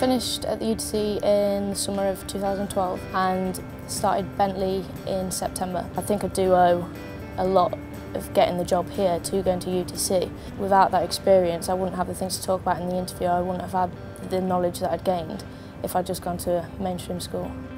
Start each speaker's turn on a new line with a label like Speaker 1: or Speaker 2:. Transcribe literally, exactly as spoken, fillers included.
Speaker 1: finished at the U T C in the summer of two thousand twelve and started Bentley in September. I think I do owe a lot of getting the job here to going to U T C. Without that experience, I wouldn't have the things to talk about in the interview. I wouldn't have had the knowledge that I'd gained if I'd just gone to a mainstream school.